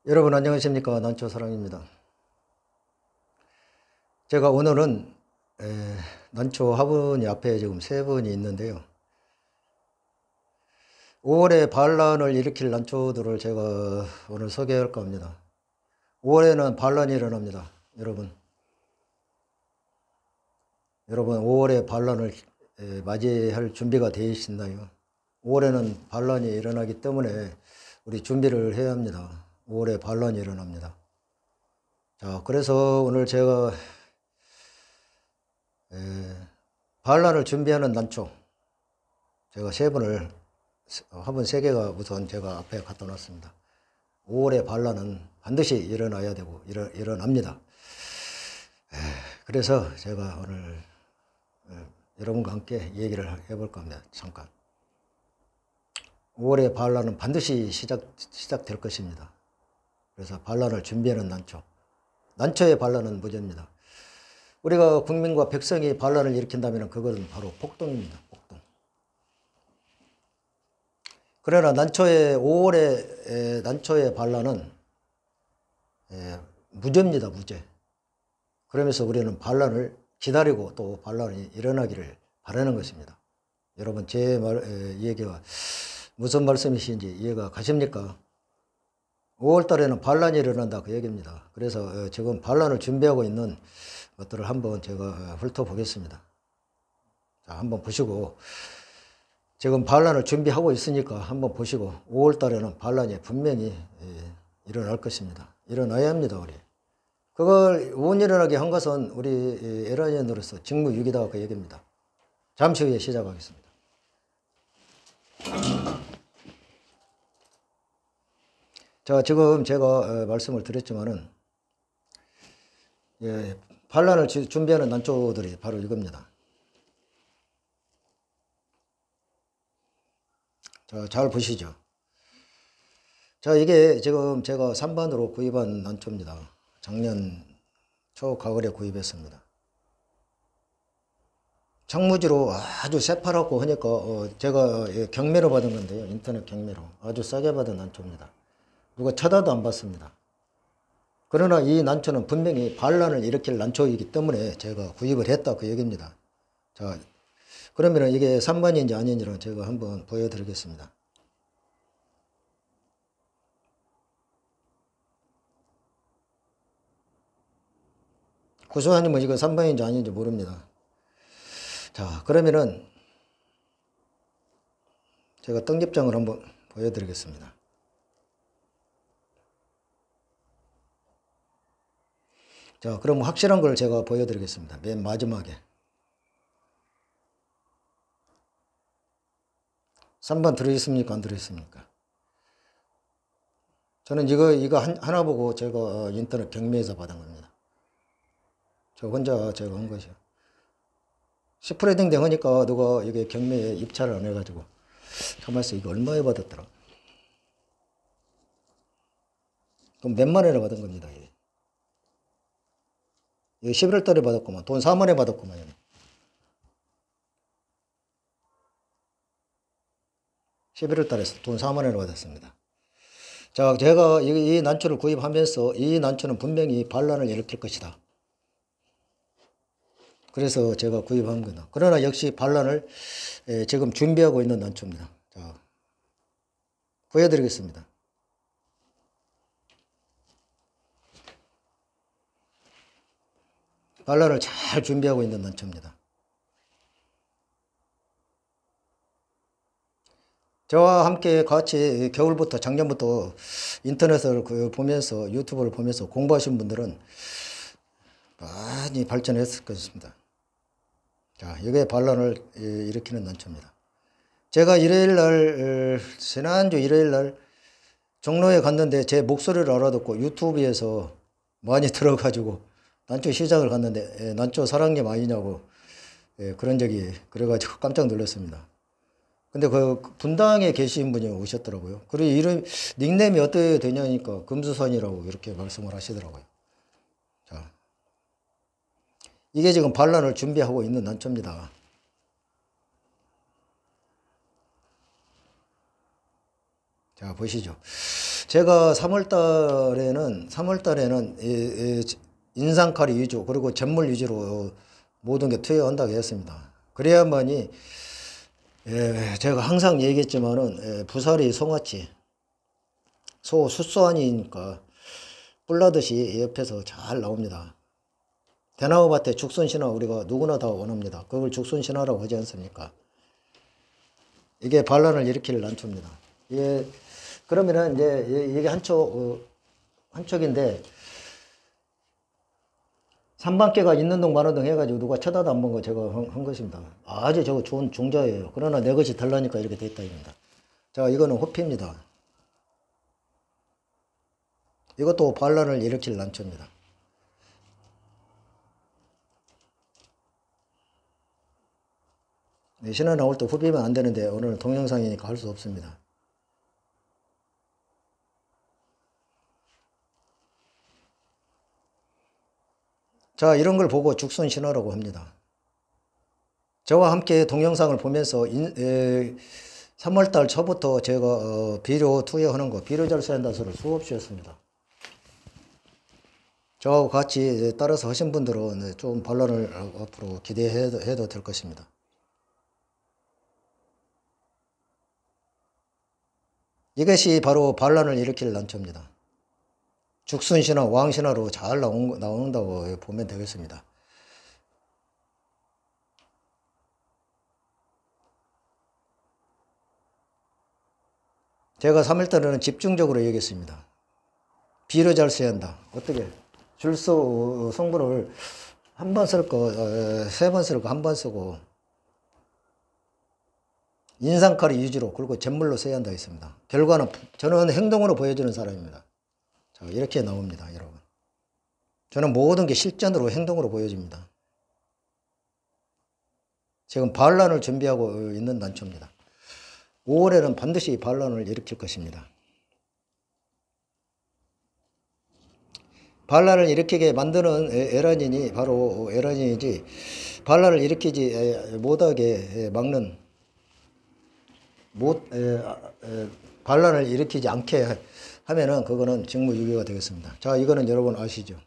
여러분 안녕하십니까. 난초사랑입니다. 제가 오늘은 난초 화분이 앞에 지금 3분이 있는데요. 5월에 반란을 일으킬 난초들을 제가 오늘 소개할까 합니다. 5월에는 반란이 일어납니다. 여러분 5월에 반란을 맞이할 준비가 되어 있나요? 5월에는 반란이 일어나기 때문에 우리 준비를 해야 합니다. 5월에 반란이 일어납니다. 자, 그래서 오늘 제가 반란을 준비하는 난초 제가 3분을 화분 3개가 우선 제가 앞에 갖다 놨습니다. 5월에 반란은 반드시 일어나야 되고 일어납니다. 그래서 제가 오늘 여러분과 함께 얘기를 해볼까 합니다. 잠깐 5월에 반란은 반드시 시작될 것입니다. 그래서 반란을 준비하는 난초의 반란은 무죄입니다. 우리가 국민과 백성이 반란을 일으킨다면 그것은 바로 폭동입니다. 폭동. 그러나 5월의 난초의 반란은 무죄입니다. 무죄. 그러면서 우리는 반란을 기다리고 또 반란이 일어나기를 바라는 것입니다. 여러분 제 얘기가 무슨 말씀이신지 이해가 가십니까? 5월 달에는 반란이 일어난다 그 얘기입니다. 그래서 지금 반란을 준비하고 있는 것들을 한번 제가 훑어보겠습니다. 자, 한번 보시고 지금 반란을 준비하고 있으니까 한번 보시고 5월 달에는 반란이 분명히 일어날 것입니다. 일어나야 합니다. 우리. 그걸 못 일어나게 한 것은 우리 에라니언으로서 직무유기다 그 얘기입니다. 잠시 후에 시작하겠습니다. 자, 지금 제가 말씀을 드렸지만은 반란을 준비하는 난초들이 바로 이겁니다. 자, 잘 보시죠. 자, 이게 지금 제가 3반으로 구입한 난초입니다. 작년 초가을에 구입했습니다. 창무지로 아주 새파랗고 하니까 제가 경매로 받은 건데요. 인터넷 경매로 아주 싸게 받은 난초입니다. 누가 쳐다도 안 봤습니다. 그러나 이 난초는 분명히 반란을 일으킬 난초이기 때문에 제가 구입을 했다 그 얘기입니다. 자, 그러면 이게 3반인지 아닌지를 제가 한번 보여드리겠습니다. 구수하님은 이거 3반인지 아닌지 모릅니다. 자, 그러면은 제가 떡잎장을 한번 보여드리겠습니다. 자, 그럼 확실한 걸 제가 보여드리겠습니다. 맨 마지막에 3반 들어있습니까? 안 들어있습니까? 저는 이거 하나 보고 제가 인터넷 경매에서 받은 겁니다. 저 혼자 제가 한 것이요. 스프레딩 하니까 누가 이게 경매에 입찰을 안 해가지고 가만있어 이거 얼마에 받았더라? 그럼 몇만 원에 받은 겁니다. 이거 11월 달에 받았구만. 돈 4만 원에 받았구만. 11월 달에 돈 4만 원에 받았습니다. 자, 제가 이 난초를 구입하면서 이 난초는 분명히 반란을 일으킬 것이다. 그래서 제가 구입한 겁니다. 그러나 역시 반란을 지금 준비하고 있는 난초입니다. 자, 보여드리겠습니다. 반란을 잘 준비하고 있는 난초입니다. 저와 함께 같이 겨울부터 작년부터 인터넷을 보면서 유튜브를 보면서 공부하신 분들은 많이 발전했을 것입니다. 자, 이게 반란을 일으키는 난초입니다. 제가 지난주 일요일 날 종로에 갔는데 제 목소리를 알아듣고 유튜브에서 많이 들어가지고 난초 시장을 갔는데 난초 사랑님 아니냐고 그런 적이 그래가지고 깜짝 놀랐습니다. 근데 그 분당에 계신 분이 오셨더라고요. 그리고 이름 닉네임이 어떻게 되냐니까 금수산이라고 이렇게 말씀을 하시더라고요. 자, 이게 지금 반란을 준비하고 있는 난초입니다. 자, 보시죠. 제가 3월 달에는 인상칼이 위주, 그리고 잿물 위주로 모든 게 투여한다고 했습니다. 그래야만이, 제가 항상 얘기했지만은, 부사리 송아치, 숫소아니니까 뿔나듯이 옆에서 잘 나옵니다. 대나무밭에 죽순신화 우리가 누구나 다 원합니다. 그걸 죽순신화라고 하지 않습니까? 이게 반란을 일으킬 난초입니다. 그러면은 이제 이게 한쪽인데 삼방개가 있는 동 마는 동 해가지고 누가 쳐다도 안 본 거 제가 한 것입니다. 아주 저거 좋은 종자예요. 그러나 내 것이 달라니까 이렇게 됐다 입니다. 자, 이거는 호피입니다. 이것도 반란을 일으킬 난초입니다. 신화 나올 때 후비면 안 되는데 오늘은 동영상이니까 할 수 없습니다. 자, 이런 걸 보고 죽순신화라고 합니다. 저와 함께 동영상을 보면서 3월달 초부터 제가 비료 투여하는 거, 비료절세한다소를 수없이 했습니다. 저하고 같이 따라서 하신 분들은 좀 반란을 앞으로 기대해도 될 것입니다. 이것이 바로 반란을 일으킬 난초입니다. 죽순신화, 왕신화로 잘 나온다고 보면 되겠습니다. 제가 3일달에는 집중적으로 얘기했습니다. 비료 잘 써야 한다. 어떻게? 줄수 성분을 한 번 쓸 거, 세 번 쓸 거 한 번 쓰고, 인상칼이 위주로, 그리고 잿물로 써야 한다 했습니다. 결과는 저는 행동으로 보여주는 사람입니다. 자, 이렇게 나옵니다, 여러분. 저는 모든 게 실전으로 행동으로 보여줍니다. 지금 반란을 준비하고 있는 난초입니다. 5월에는 반드시 반란을 일으킬 것입니다. 반란을 일으키게 만드는 에라닌이 바로 에라닌이지, 반란을 일으키지 못하게 막는, 반란을 일으키지 않게 하면은 그거는 직무유기가 되겠습니다. 자, 이거는 여러분 아시죠?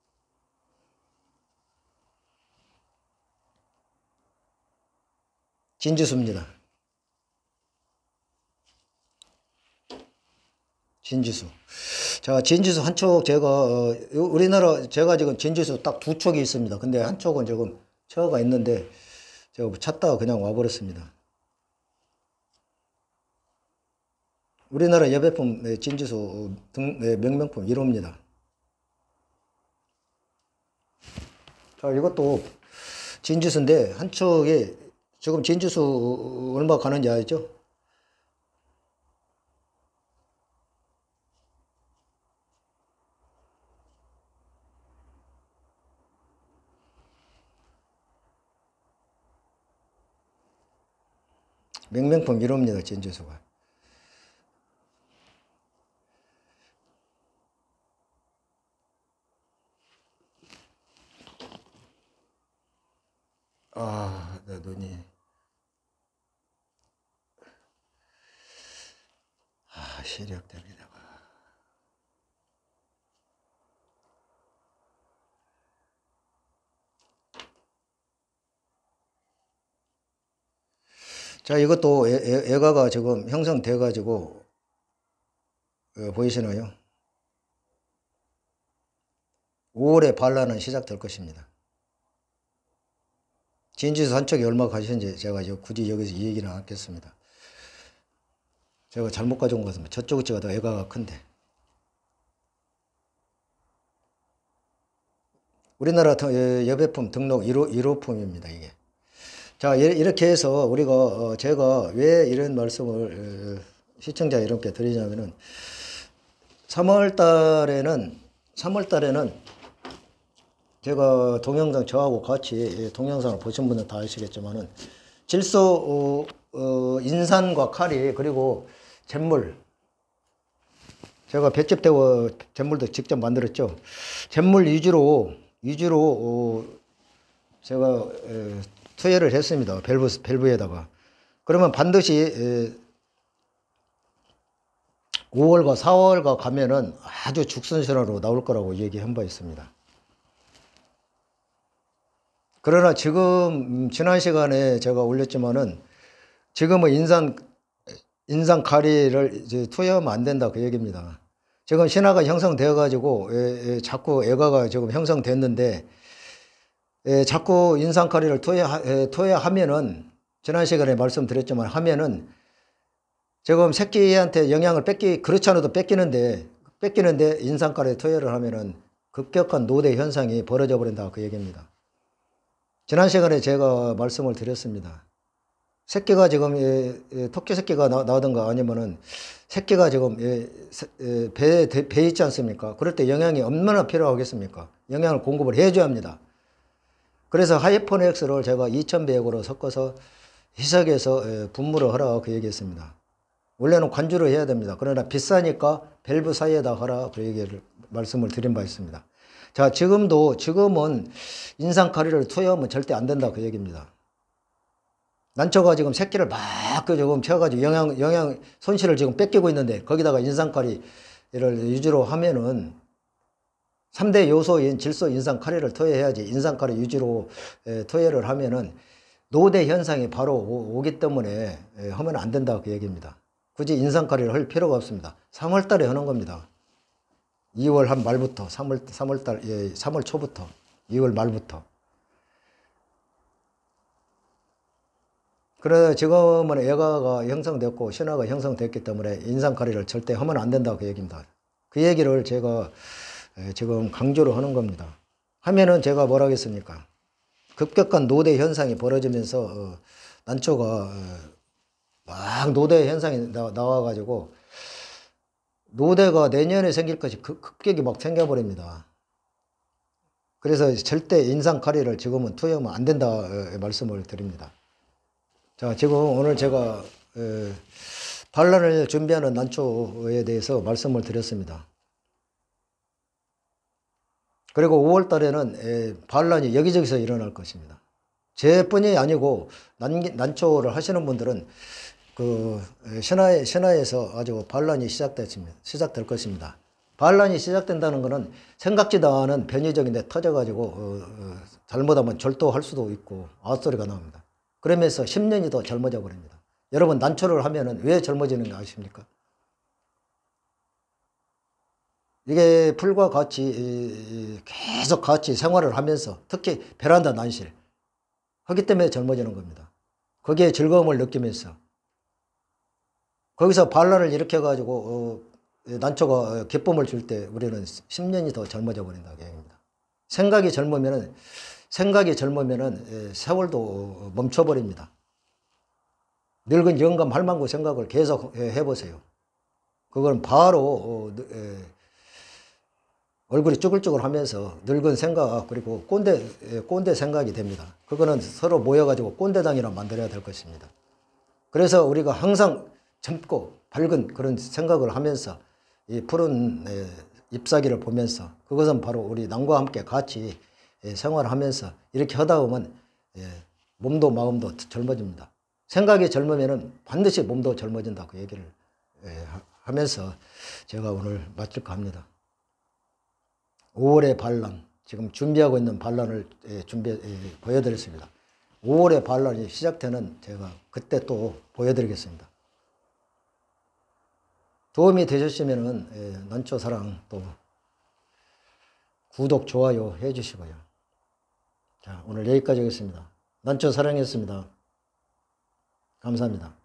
진지수입니다. 진지수. 자, 진지수 한 촉 제가 우리나라 제가 지금 진지수 딱 두 촉이 있습니다. 근데 한 촉은 조금 처가 있는데 제가 찾다가 그냥 와버렸습니다. 우리나라 여배품 진지수 명명품 1호입니다. 자, 이것도 진지수인데 한 촉에 지금 진지수 얼마 가는지 알죠? 명명품 1호입니다. 진지수가. 아, 내 눈이. 시력 때문에. 자, 이것도 애가가 지금 형성돼 가지고 보이시나요? 5월에 반란은 시작될 것입니다. 진지수 한 척이 얼마 가시는지 제가 굳이 여기서 이 얘기는 않겠습니다. 제가 잘못 가져온 것 같습니다. 저쪽이 제가 더 애가가 큰데. 우리나라 여배품 등록 1호품입니다, 이게. 자, 이렇게 해서 우리가, 제가 왜 이런 말씀을 시청자 여러분께 드리냐면은 3월 달에는 제가 동영상 저하고 같이 동영상을 보신 분들 다 아시겠지만은 질소, 인산과 칼이 그리고 잿물, 제가 배집되고 잿물도 직접 만들었죠. 잿물 위주로 제가 투여를 했습니다. 밸브에다가. 그러면 반드시 5월과 4월과 가면은 아주 죽순신화로 나올 거라고 얘기한 바 있습니다. 그러나 지금 지난 시간에 제가 올렸지만은 지금은 인상 가리를 이제 투여하면 안 된다 그 얘기입니다. 지금 신화가 형성되어 가지고 자꾸 애가가 지금 형성됐는데 자꾸 인상 가리를 투여하면은 지난 시간에 말씀드렸지만 하면은 지금 새끼한테 영향을 그렇지 않아도 뺏기는데 인상 가리 투여를 하면은 급격한 노대 현상이 벌어져 버린다 그 얘기입니다. 지난 시간에 제가 말씀을 드렸습니다. 새끼가 지금 토끼 새끼가 나오든가 아니면은 새끼가 지금 배에 있지 않습니까? 그럴 때 영양이 얼마나 필요하겠습니까? 영양을 공급을 해줘야 합니다. 그래서 하이퍼넥스를 제가 2000배역으로 섞어서 희석해서 분무를 하라 그 얘기했습니다. 원래는 관주를 해야 됩니다. 그러나 비싸니까 밸브 사이에다 하라 그 얘기를 말씀을 드린 바 있습니다. 자, 지금은 인상가리를 투여하면 절대 안 된다 그 얘기입니다. 난초가 지금 새끼를 막 조금 채워가지고 영양 손실을 지금 뺏기고 있는데 거기다가 인상가리를 유지로 하면은 3대 요소인 질소 인상가리를 투여해야지 인상가리 유지로 투여를 하면은 노대 현상이 바로 오기 때문에 하면 안 된다 그 얘기입니다. 굳이 인상가리를 할 필요가 없습니다. 3월 달에 하는 겁니다. 2월 한 말부터 3월 초부터 2월 말부터. 그래 지금은 애가가 형성됐고 신화가 형성됐기 때문에 인상가리를 절대 하면 안 된다 그 얘기입니다. 그 얘기를 제가 지금 강조를 하는 겁니다. 하면은 제가 뭐라 하겠습니까? 급격한 노대 현상이 벌어지면서 난초가 막 노대 현상이 나와가지고 노대가 내년에 생길 것이 급격히 막 생겨버립니다. 그래서 절대 인상가리를 지금은 투여하면 안 된다 말씀을 드립니다. 자, 지금 오늘 제가 반란을 준비하는 난초에 대해서 말씀을 드렸습니다. 그리고 5월 달에는 반란이 여기저기서 일어날 것입니다. 제뿐이 아니고 난초를 하시는 분들은 그 신화에서 아주 반란이 시작될 것입니다. 반란이 시작된다는 것은 생각지도 않은 변이적인데 터져가지고 잘못하면 절도할 수도 있고 아웃소리가 나옵니다. 그러면서 10년이 더 젊어져 버립니다. 여러분 난초를 하면은 왜 젊어지는 거 아십니까? 이게 풀과 같이 계속 같이 생활을 하면서 특히 베란다 난실 하기 때문에 젊어지는 겁니다. 거기에 즐거움을 느끼면서 거기서 반란을 일으켜가지고 난초가 기쁨을 줄 때 우리는 10년이 더 젊어져 버린다고 얘기합니다. 생각이 젊으면은 세월도 멈춰버립니다. 늙은 영감 할망구 생각을 계속 해보세요. 그건 바로 얼굴이 쭈글쭈글 하면서 늙은 생각 그리고 꼰대 생각이 됩니다. 그거는 서로 모여가지고 꼰대당이라 만들어야 될 것입니다. 그래서 우리가 항상 젊고 밝은 그런 생각을 하면서 이 푸른 잎사귀를 보면서 그것은 바로 우리 남과 함께 같이 생활하면서 이렇게 하다 보면 몸도 마음도 젊어집니다. 생각이 젊으면 반드시 몸도 젊어진다 그 얘기를 하면서 제가 오늘 마칠까 합니다. 5월의 반란, 지금 준비하고 있는 반란을 보여드렸습니다. 5월의 반란이 시작되는 제가 그때 또 보여드리겠습니다. 도움이 되셨으면 난초사랑 또 구독, 좋아요 해주시고요. 자, 오늘 여기까지 하겠습니다. 난초사랑이었습니다. 감사합니다.